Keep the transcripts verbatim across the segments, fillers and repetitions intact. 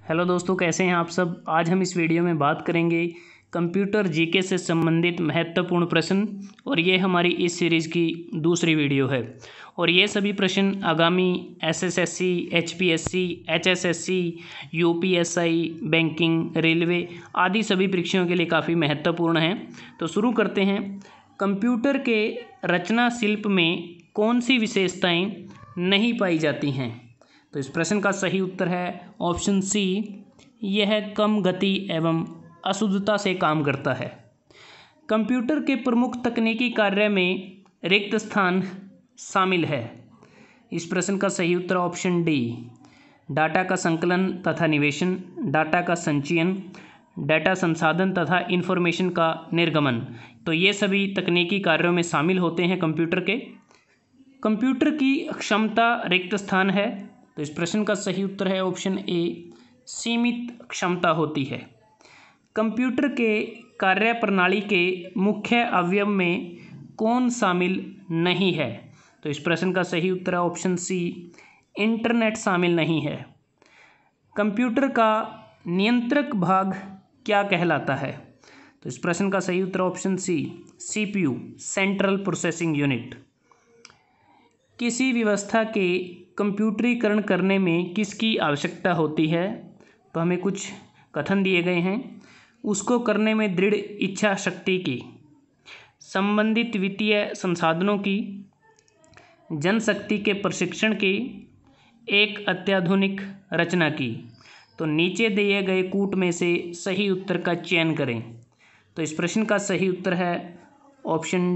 Hello दोस्तों, कैसे हैं आप सब। आज हम इस वीडियो में बात करेंगे कंप्यूटर जीके से संबंधित महत्वपूर्ण प्रश्न और ये हमारी इस सीरीज़ की दूसरी वीडियो है। और ये सभी प्रश्न आगामी SSSC, HPSC, HSSC, UPSI, banking, railway आदि सभी परीक्षाओं के लिए काफ़ी महत्वपूर्ण हैं। तो शुरू करते हैं। कंप्यूटर के रचना शिल्प में कौन सी विशेषताएं नहीं पाई जाती हैं? तो इस प्रश्न का सही उत्तर है ऑप्शन सी, यह कम गति एवं अशुद्धता से काम करता है। कंप्यूटर के प्रमुख तकनीकी कार्य में रिक्त स्थान शामिल है। इस प्रश्न का सही उत्तर ऑप्शन डी, डाटा का संकलन तथा निवेशन, डाटा का संचयन, डाटा संसाधन तथा इन्फॉर्मेशन का निर्गमन। तो ये सभी तकनीकी कार्यों में शामिल होते हैं कंप्यूटर के। कंप्यूटर की क्षमता रिक्त स्थान है। तो इस प्रश्न का सही उत्तर है ऑप्शन ए, सीमित क्षमता होती है। कंप्यूटर के कार्यप्रणाली के मुख्य अवयव में कौन शामिल नहीं है? तो इस प्रश्न का सही उत्तर है ऑप्शन सी, इंटरनेट शामिल नहीं है। कंप्यूटर का नियंत्रक भाग क्या कहलाता है? तो इस प्रश्न का सही उत्तर option C, CPU, central processing unit. किसी व्यवस्था के कंप्यूटरीकरण करने में किसकी आवश्यकता होती है? तो हमें कुछ कथन दिए गए हैं। उसको करने में दृढ़ इच्छा शक्ति की, संबंधित वित्तीय संसाधनों की, जनशक्ति के प्रशिक्षण की, एक अत्याधुनिक रचना की। तो नीचे दिए गए कूट में से सही उत्तर का चयन करें। तो इस प्रश्न का सही उत्तर है ऑप्शन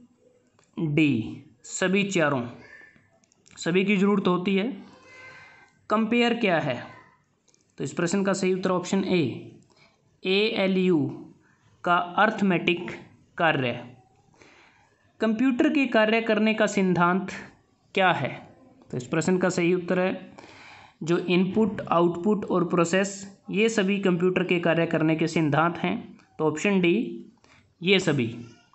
डी, सभी चारों। सभी की जरूरत होती है। कंपेयर क्या है? तो इस प्रश्न का सही उत्तर ऑप्शन ए, एएलयू का अर्थमेटिक कार्य। कंप्यूटर के कार्य करने का सिद्धांत क्या है? तो इस प्रश्न का सही उत्तर है जो इनपुट, आउटपुट और प्रोसेस, ये सभी कंप्यूटर के कार्य करने के सिद्धांत हैं। तो ऑप्शन डी, ये सभी।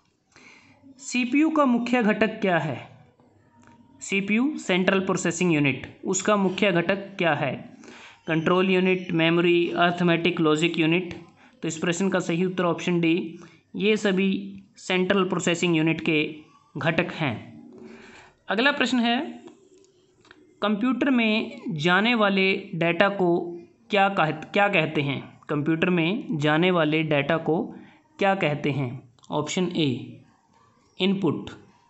सीपीयू का मुख्य घटक क्या है? सीपीयू, सेंट्रल प्रोसेसिंग यूनिट, उसका मुख्य घटक क्या है? Control unit, memory, arithmetic, logic unit. तो इस प्रश्न का सही उत्तर ऑप्शन डी, ये सभी सेंट्रल प्रोसेसिंग यूनिट के घटक हैं। अगला प्रश्न है, कंप्यूटर में जाने वाले डाटा को क्या कह क्या कहते हैं? कंप्यूटर में जाने वाले डाटा को क्या कहते हैं? Option A, input.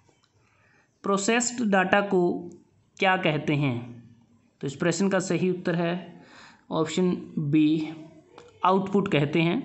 Processed data को क्या कहते हैं? तो इस प्रश्न का सही उत्तर है ऑप्शन बी, आउटपुट कहते हैं।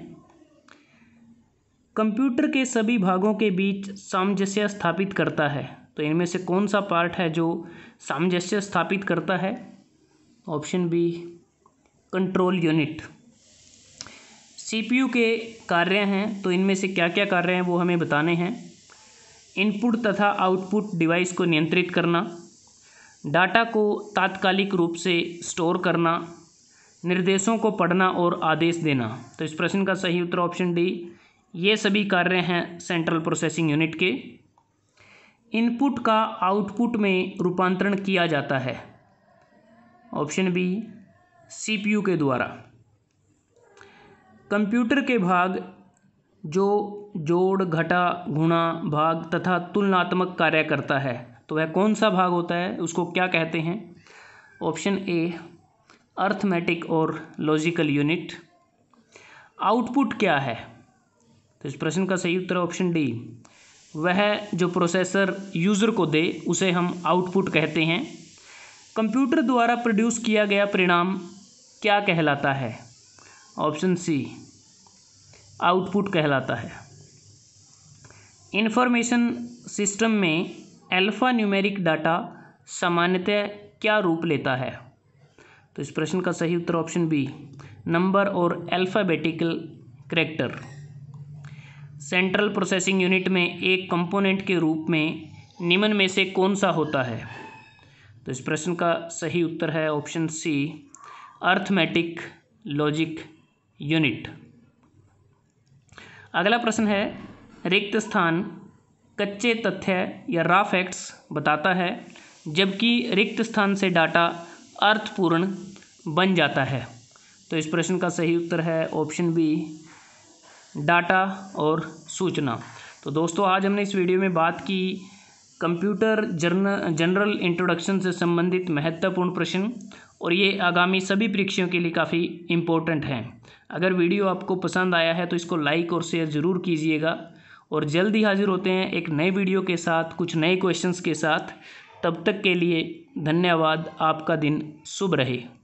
कंप्यूटर के सभी भागों के बीच सामंजस्य स्थापित करता है। तो इनमें से कौन सा पार्ट है जो सामंजस्य स्थापित करता है? Option B, control unit. CPU के कार्य हैं, तो इनमें से क्या क्या कार्य हैं वो हमें बताने हैं। इनपुट तथा आउटपुट डिवाइस को नियंत्रित करना, डाटा को तात्कालिक रूप से स्टोर करना, निर्देशों को पढ़ना और आदेश देना। तो इस प्रश्न का सही उत्तर ऑप्शन डी, ये सभी कार्य हैं सेंट्रल प्रोसेसिंग यूनिट के। इनपुट का आउटपुट में रूपांतरण किया जाता है। ऑप्शन बी, सीपीयू के द्वारा। कंप्यूटर के भाग जो जोड़, घटा, गुणा, भाग तथा तुलनात्मक कार्य करता है, तो वह कौन सा भाग होता है? उसको क्या कहते हैं? ऑप्शन ए, अर्थमेटिक और लॉजिकल यूनिट। आउटपुट क्या है? तो इस प्रश्न का सही उत्तर ऑप्शन डी, वह जो प्रोसेसर यूज़र को दे उसे हम आउटपुट कहते हैं। कंप्यूटर द्वारा प्रोड्यूस किया गया परिणाम क्या कहलाता है? ऑप्शन सी, आउटपुट कहलाता है। इंफॉर्मेशन सिस्टम में अल्फा न्यूमेरिक डाटा सामान्यतः क्या रूप लेता है? तो इस प्रश्न का सही उत्तर ऑप्शन बी, नंबर और alphabetical character. Central processing unit में एक कंपोनेंट के रूप में निम्न में से कौन सा होता है? तो इस प्रश्न का सही उत्तर है option C, arithmetic logic unit. अगला प्रश्न है, रिक्त स्थान कच्चे तथ्य या रॉ फैक्ट्स बताता है, जबकि रिक्त स्थान से डाटा अर्थपूर्ण बन जाता है। तो इस प्रश्न का सही उत्तर है ऑप्शन बी, डाटा और सूचना। तो दोस्तों आज हमने इस वीडियो में बात की कंप्यूटर जर्न जनरल इंट्रोडक्शन से संबंधित महत्वपूर्ण प्रश्न, और ये आगामी सभी परीक्षाओं के लिए काफ़ी इम्पोर्टेंट हैं। अगर वीडियो आपको पसंद आया है तो इसको लाइक और शेयर ज़रूर कीजिएगा, और जल्द ही हाजिर होते हैं एक नए वीडियो के साथ, कुछ नए क्वेश्चंस के साथ। तब तक के लिए धन्यवाद। आपका दिन शुभ रहे।